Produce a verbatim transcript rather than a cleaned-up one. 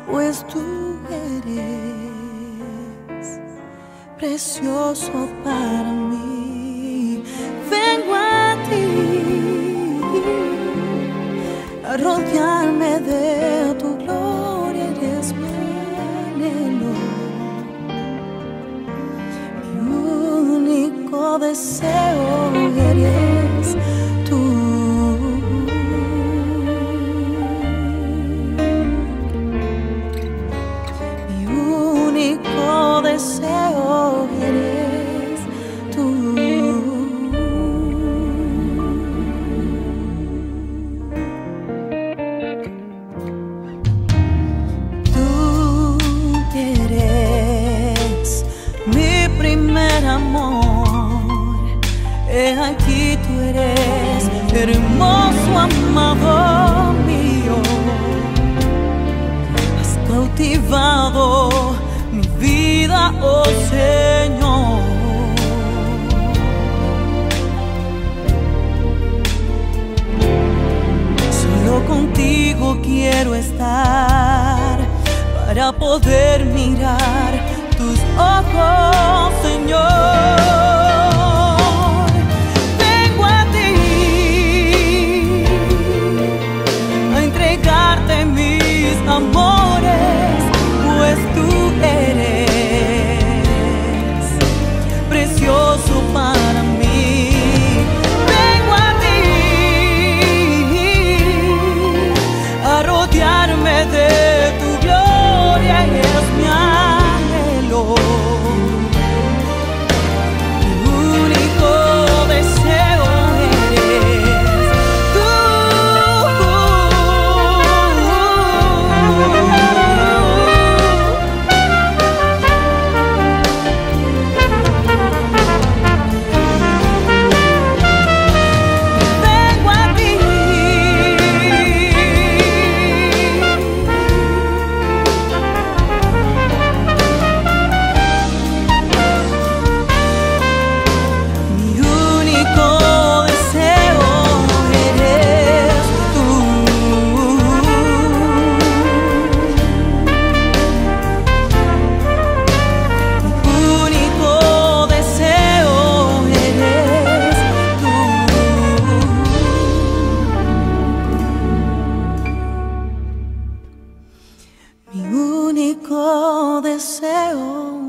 pues tú eres precioso para mí. Vengo a ti a rodearme de tu gloria, eres mi anhelo, mi único deseo eres tú. Mi único deseo eres tú. Tú eres mi primer amor. He aquí tú eres hermoso, amado mío. Has cautivado mi vida, oh Señor. Solo contigo quiero estar para poder mirar tus ojos, Señor. Vengo a ti a entregarte mis amores, pues tú eres precioso para mí. Vengo a ti a rodearme de tu gloria, y es mi anhelo, mi único deseo eres tú. Vengo a ti mi único deseo eres tú. Mi único deseo eres tú. Mi único deseo